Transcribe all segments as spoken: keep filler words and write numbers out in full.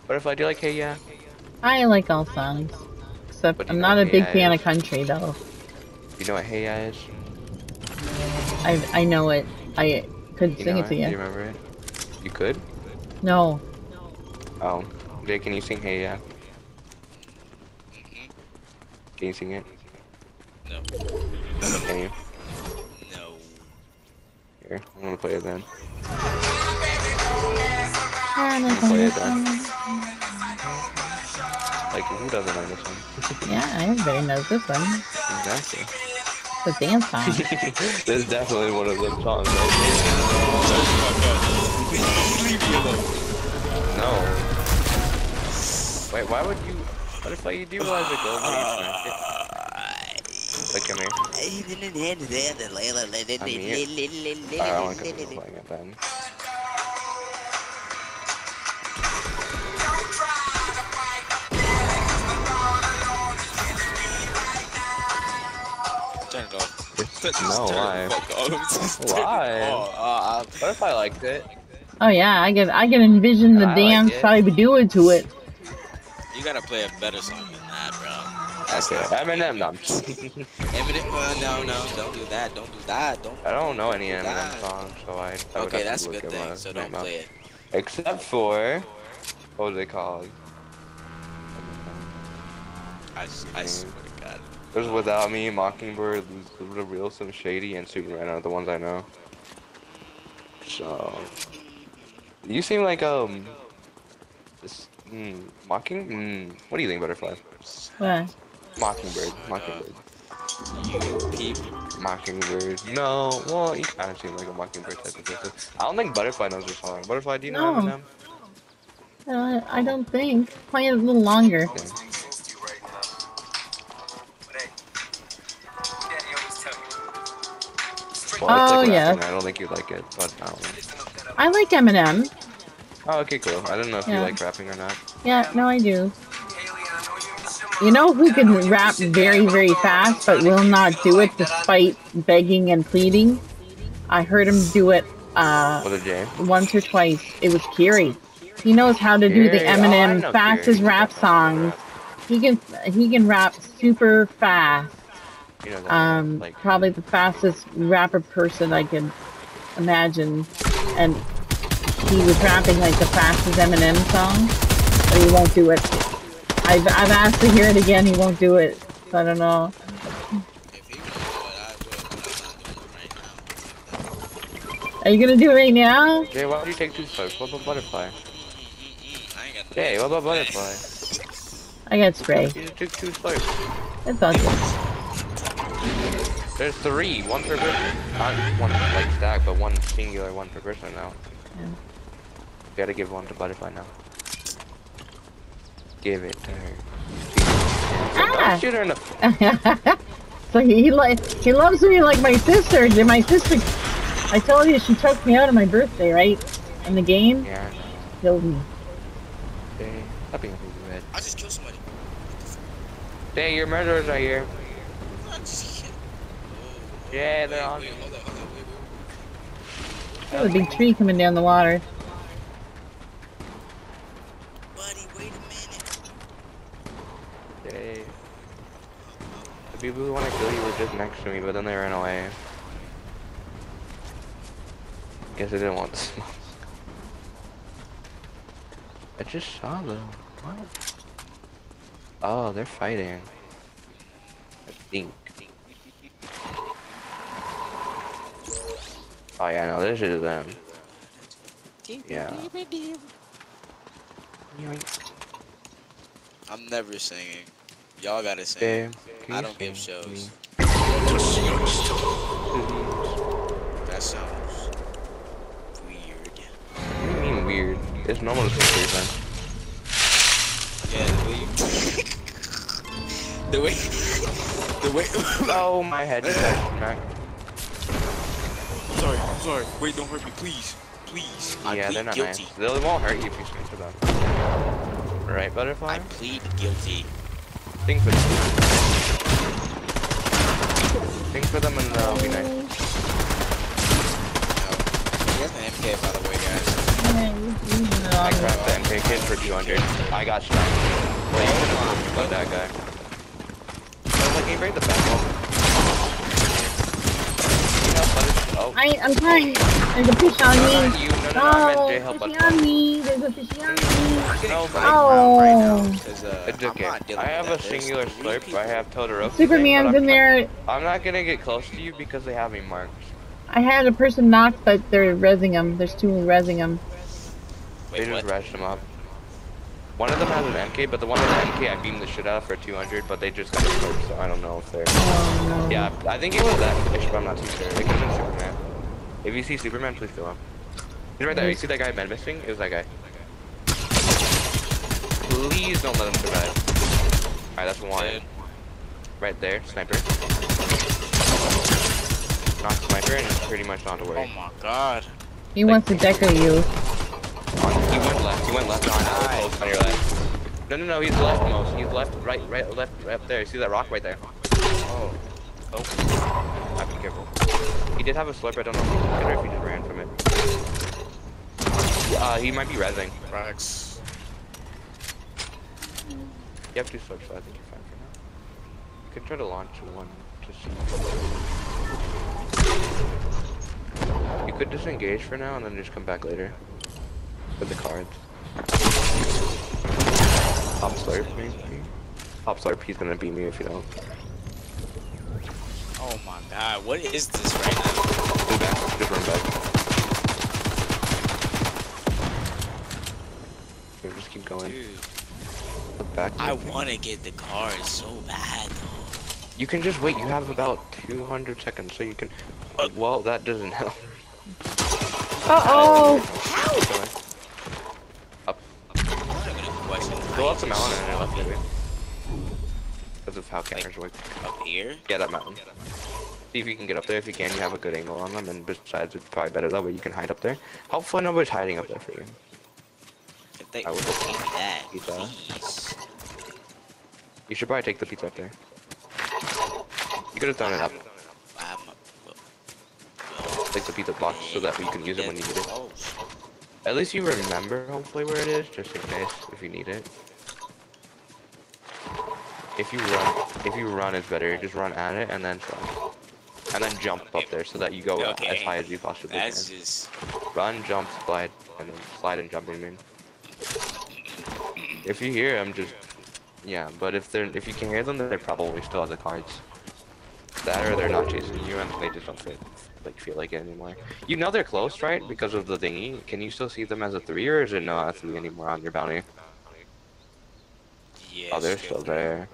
Butterfly, do you like Hey Ya? I like all songs, except But do you I'm know not what a Hey big Ya fan is? of country though. You know what Hey Ya is? I I know it. I could You sing know it to it? Do you. you remember it? You could? No. Oh. Jay, can you sing Hey Ya? Mm-mm. Can you sing it? No. Can you? No. Here, I'm gonna play it then. Yeah, I'm gonna play it then. Like, who doesn't know this one? everybody knows this one. Exactly. It's a dance song. This is definitely one of them songs right Shut the fuck up. Leave me alone. there. No. Wait, why would you... Butterfly, you do realize it goes when you smack it? Like, come here. I'm here. Alright, I wanna continue playing it then. Turn it off. It's... Just No, turn why? it the fuck off. Just turn it Why? off. Uh, uh, Butterfly liked it. Oh yeah, I can I can envision And the I like dance it. I would do it to it. you gotta play a better song than that, bro. That's Okay, not Eminem, no, I'm just kidding. Eminem. Uh, no, no, don't do that. Don't do that. Don't. I don't know Don't any do Eminem that. songs, so I, I would Okay, have that's to a look good at thing. my So name don't up. play it. Except for... What was it called? I, I swear to God. There's Without Me, Mockingbird, The Real Slim Shady, and Superman are the ones I know. So... You seem like, um... This, mm, Mocking? Mm, what do you think, Butterfly? What? Mockingbird. Uh, Mockingbird. you peep. Mockingbird. No, well, you kind of seem like a Mockingbird type of person. I don't think Butterfly knows your song. Butterfly, do you know No, Eminem? uh, I Oh, don't think. Play it a little longer. okay. Well, it's Oh like rapping. yes, I don't think you like it, but um. I like Eminem. Oh, okay, cool. I didn't know if you Yeah, like rapping or not. yeah, no, I do. You know who can rap very, very fast but will not do it despite begging and pleading? I heard him do it uh, Was it Jay? once or twice. It was Kiri. He knows how to do the Kiri. Oh, I Eminem know Kiri. fastest He rap definitely knows the songs. rap. He can he can rap super fast. He knows all the rap. Um, Like, probably the fastest rapper person I could imagine. And he was rapping like the fastest Eminem song, but he won't do it. I've I've asked to hear it again. He won't do it. So I don't know. If he would do it, I would, but I'm not doing it right now. Are you gonna do it right now? Jay, why would you take two swipes? What about Butterfly? Mm-mm-mm. I ain't got no Jay, what about Hey. Butterfly? I got spray. You just took two swipes. It's all good. There's three, one per person. Not one like stack, but one singular one per person now. Yeah. You gotta give one to Butterfly now. Give it to her. Ah! Don't shoot her in the... So he like he loves me like my sister. Did my sister? I told you she took me out on my birthday, right? In the game, Yeah, I know. killed me. Jay, stop being a big red. I just killed somebody. Jay, your murderers are here. I just killed. Oh, Yeah, they're wait, on wait, me. hold on, hold on, wait, wait. There's a big tree coming down the water. Buddy, wait a minute. Jay. The people who want to kill you were just next to me, but then they ran away. Guess they didn't want to smoke. I just saw them. What? Oh, they're fighting. I think. Oh yeah, no, this is them. Yeah. I'm never singing. Y'all gotta sing. Babe, can I you don't give sing to me? shows. That sounds weird. What do you mean weird? It's normal to sing three times. Yeah, the way you... the way... the way... Oh, my head just got smacked. I'm sorry, I'm sorry. Wait, don't hurt me, please. Please. I Yeah, plead they're not guilty. nice. They won't hurt you if you sing to them. Right, Butterfly? I plead guilty. Sing for them. Sing for them and they'll be nice. No. He has an M K, by the way, guys. using it I on me. cracked the M K kit for two hundred. I got shot. But that guy. I was like, can you break the back wall? You know, but it's, oh. I, I'm trying. There's a fish on No, me. not you. No, no, no, I meant Oh, J-Help, but- fishy on me. There's a fishy on me. No, but Oh. Right now, 'cause, uh, it's I'm okay. not dealing I have a with that. There's singular three slurp. people. I have Totoro. Superman's in there. I'm not gonna get close to you because they have me marked. I had a person knocked, but they're rezzing him. There's two rezzing him. They Wait, just what? rushed them up. One of them has an M K, but the one with the M K I beamed the shit out of for two hundred, but they just got a slurp, so I don't know if they're... Oh no. Yeah, I think it was that fish, but I'm not too sure. It could have been Superman. If you see Superman, please kill him. He's right there. You see that guy med missing? It was that guy. Please don't let him survive. Alright, that's one. Dead. Right there, sniper. Knock sniper and pretty much not to Oh worry. my god. He wants to deco you. On, he went left, he went left on, oh, on your left. No, no, no, he's leftmost. He's left, right, right, left, right up there. You see that rock right there? Oh. Oh. Have to be careful. He did have a slurp, I don't know if he took it or if he just ran from it. Uh, he might be rezzing. Racks. You have two slurps, so I think you're fine for now. You can try to launch one to see. You could disengage for now and then just come back later. With the cards. Pop slurp, maybe? Pop slurp, he's gonna beat me if you don't. Oh my god, what is this right now? Just back, just run back. Okay, just keep going. Dude, Look back. I wanna get the card so bad though. You can just wait, you have about two hundred seconds, so you can... Uh, well, that doesn't help. Uh-oh! Up. I'm not gonna question Go up height the and mountain and shit. left maybe. Because of how cameras work. Up here? Yeah, that mountain. See if you can get up there. If you can, you have a good angle on them, and besides, it's probably better that way you can hide up there. Hopefully nobody's hiding up there for you. If they I would give me that, Pizza. please. You should probably take the pizza up there. You could have done it up. I'm, well, Take the pizza box so that you can use it when you need it. Oh, At least you remember, hopefully, where it is, just in case, if you need it. If you run, if you run, it's better. Just run at it and then run. And then jump up there so that you go Okay. as high as you possibly that's can. just. Run, jump, slide, and then slide and jump, I mean. If you hear them, just... Yeah, but if they're if you can hear them, then they're probably still on the cards. That or they're not chasing you and they just don't feel, like, feel like it anymore. You know they're close, right? Because of the thingy. Can you still see them as a three, or is it not a three anymore on your bounty? Yes, Oh, they're still there.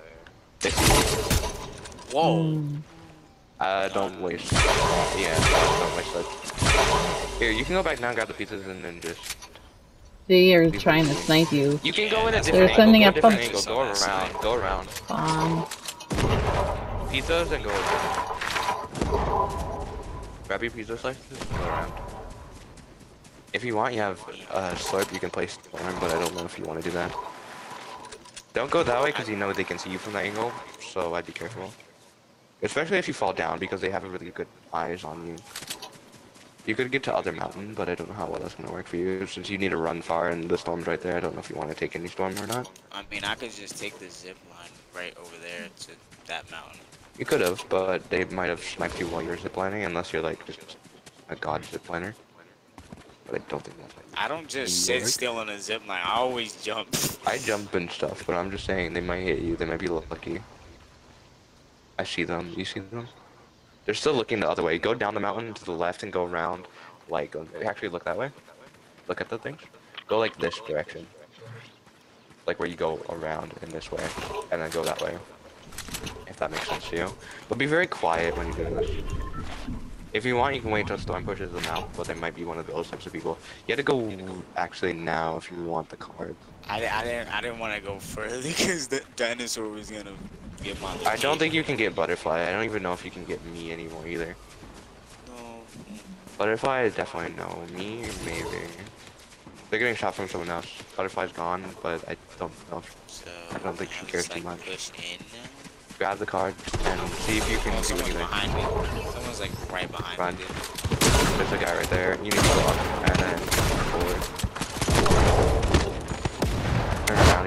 Whoa. Hmm. Uh, don't waste. Yeah, don't waste that. Here, you can go back now and grab the pizzas and then just... They are trying to snipe you. You can go in a They're different sending angle, go a up different pump- angle, go around, go around. Um, Pizzas and go around. Grab your pizza slices and go around. If you want, you have a uh, slurp, you can place storm, but I don't know if you want to do that. Don't go that way because you know they can see you from that angle, so I'd be careful. Especially if you fall down because they have a really good eyes on you. You could get to other mountain, but I don't know how well that's going to work for you since you need to run far and the storm's right there. I don't know if you want to take any storm or not. I mean, I could just take the zip line right over there to that mountain. You could have, but they might have sniped you while you're ziplining unless you're like just a god zipliner. But I don't think that's I don't just sit still on a zip line. I always jump. I jump and stuff, but I'm just saying they might hit you. They might be lucky. I see them. You see them? They're still looking the other way. Go down the mountain to the left and go around. Like, actually look that way. Look at the things. Go like this direction. Like where you go around in this way, and then go that way. If that makes sense to you. But be very quiet when you do this. If you want, you can wait until Storm pushes them out, but they might be one of those types of people. You have to go actually now if you want the cards. I, I didn't I didn't want to go further because the dinosaur was gonna get my location. I don't think you can get Butterfly. I don't even know if you can get me anymore either. No. Butterfly is definitely no. Me, maybe. They're getting shot from someone else. Butterfly's gone, but I don't know. If, So I don't think she now cares it's, too like, much. Push in. Grab the card and see if you can Oh, do someone's anything. behind me. Someone's like right behind Run. me. There's a guy right there. You need to go up and then forward.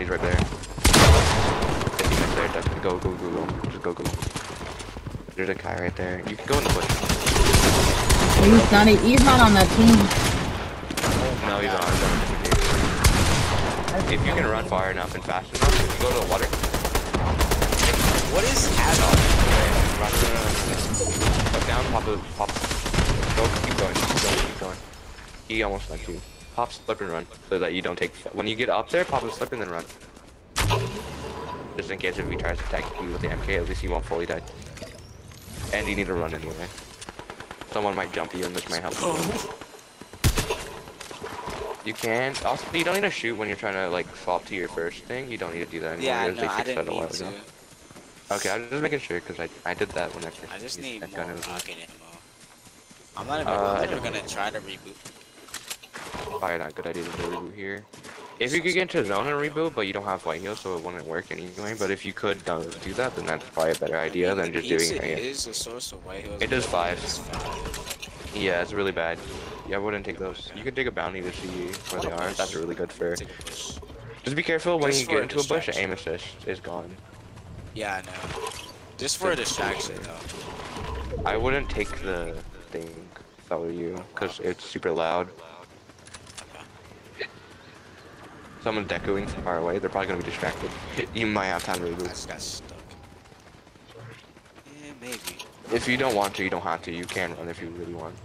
bounties right there. fifty minutes there, definitely. Go, go, go, go. Just go, go. There's a guy right there. You can go in the bush. He's not, he's not on that team. No, he's not. If you can run far enough and fast enough, you can go to the water. What is hat on? Run, run, run, run. Pop down, pop, it, pop. Go, keep going, keep going, keep going. He almost left you. Pop, slip, and run, so that you don't take. When you get up there, pop a slip and then run. Just in case if he tries to attack you with the M K, at least you won't fully die. And you need to run anyway. Someone might jump you, and this might help you. You can. Also, you don't need to shoot when you're trying to like swap to your first thing. You don't need to do that anymore. Yeah, They no, I fixed didn't that a while need ago. to. Okay, I'm just making sure because I I did that when I first I just used need that more gun. It was- rocket ammo. I'm not even, Uh, I'm I not even don't- gonna try to reboot. Probably not a good idea to do a reboot here. If you could get into zone and reboot, but you don't have white heals, so it wouldn't work anyway. But if you could uh, do that, then that's probably a better idea I mean, than the just doing pizza it. is a source of white hills. It does five. It's five. Yeah, it's really bad. Yeah, I wouldn't take those. You could take a bounty to see where they are. That's really good for. Take a push. Just be careful when Just you for get a into a bush. distraction. Aim assist is gone. Yeah, I know. Just for a distraction, though. I wouldn't take the thing if I were you, because it's super loud. Someone's decoing from far away, they're probably gonna be distracted. You might have time to I reboot. just got stuck. Yeah, maybe. If you don't want to, you don't have to. You can run if you really want.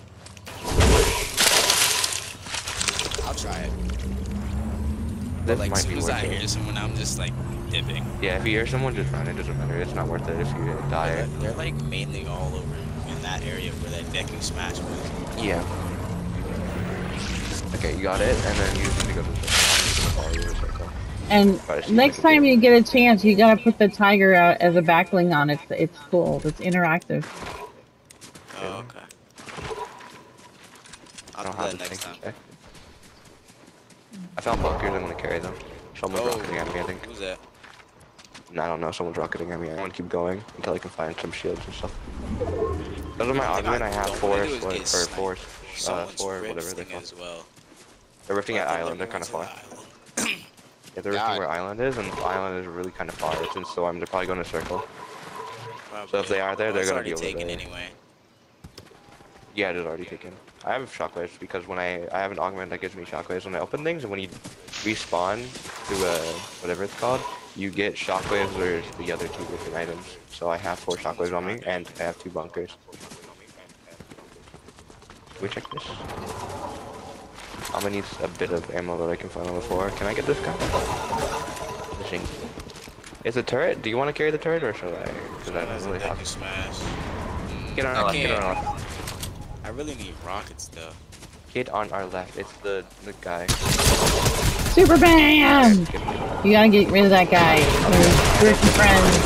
I'll try it. This But like, might as soon be as worth I it. hear someone, I'm just like dipping. Yeah, if you hear someone, just run. It doesn't matter. It's not worth it if you They're, die. they're like mainly all over in that area where that decking smash was. Yeah. Okay, you got it, and then you just need to go to the circle. Follow your circle. And Try to see if next I can time do it. you get a chance, you gotta put the tiger out as a backling on it. It's cool. It's interactive. Oh, okay. I I'll don't do have that the next thing. time. Okay. I found bunkers. I'm gonna carry them. Someone's Oh, rocketing at me, I think. who's that? No, I don't know. Someone's rocketing at me. I want to keep going until I can find some shields and stuff. Those are my One thing augment. I I have don't four, wanna do is or get four, uh, Someone's four, whatever they're rifting called. as well. They're rifting But at I think island. They're going kind of to the far. island. Yeah, they're rifting God. where island is, and the island is really kind of far. It's in storm. They're probably going to circle. Probably. So if they are there, Oh, they're it's gonna already be over taken there. anyway. Yeah, it is already taken. I have shockwaves because when I I have an augment that gives me shockwaves when I open things, and when you respawn to uh whatever it's called, you get shockwaves or the other two different items. So I have four shockwaves on me, and I have two bunkers. Can we check this? I'm gonna need a bit of ammo that I can find on the floor. Can I get this guy? Fishing. Is it turret? Do you want to carry the turret or should I? Because I That's don't a really deck have. of smash. Get on I our left. Get on can't. our left. I really need rockets though. Get on our left. It's the the guy. Super bam! Get him, get him. You gotta get rid of that guy. We're rich friends.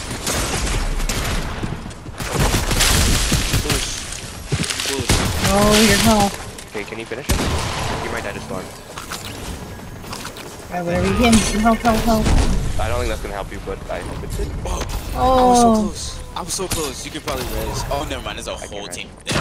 Bush. Bush. Oh, your health. Okay, can you finish it? You might die to storm. Alright, whatever you can. Help, help, help. I don't think that's gonna help you, but I hope it did. Oh, I was so Oh, close. I was so close. You could probably res. Oh, never mind. There's a can whole res. team there.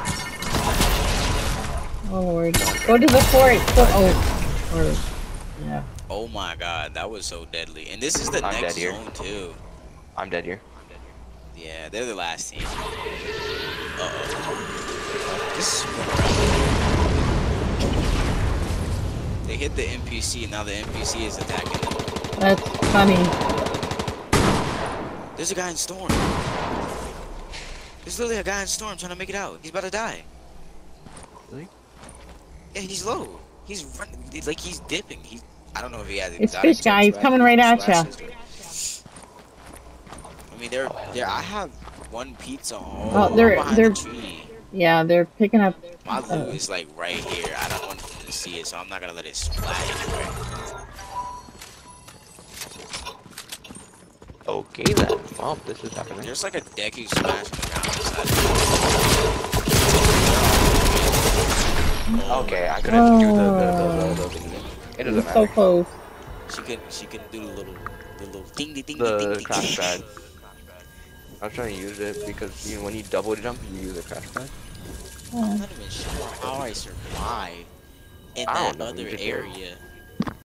oh Lord. Go to the fort. Go, oh. Or, yeah. Oh my god, that was so deadly. And this is the I'm next dead here. zone too. I'm dead here. Yeah, they're the last team. Uh oh. This is They hit the N P C, now the N P C is attacking them. That's funny. There's a guy in Storm. There's literally a guy in Storm trying to make it out. He's about to die. Really? Yeah, he's low. He's running, it's like he's dipping. He, I don't know if he has. It's exotic fish guy, he's jump coming right at ya. slashes. I mean, they're, they're. I have one pizza all Oh, they're- behind they're- the tree. Yeah, they're picking up. My uh, loot is like right here. I don't want them to see it, so I'm not gonna let it splash anywhere. Okay then. Well, this is happening. There's like a deck you smash on the ground beside it. Okay, I couldn't do the the the, Oh. the, the, the It He's doesn't so matter. close. She can she can do the little the little ding ding ding The ding ding. crash pad. I was trying to use it because you know when you double jump, you use a crash pad. I'm not even sure how I survived in I that don't know, other you just do it. area.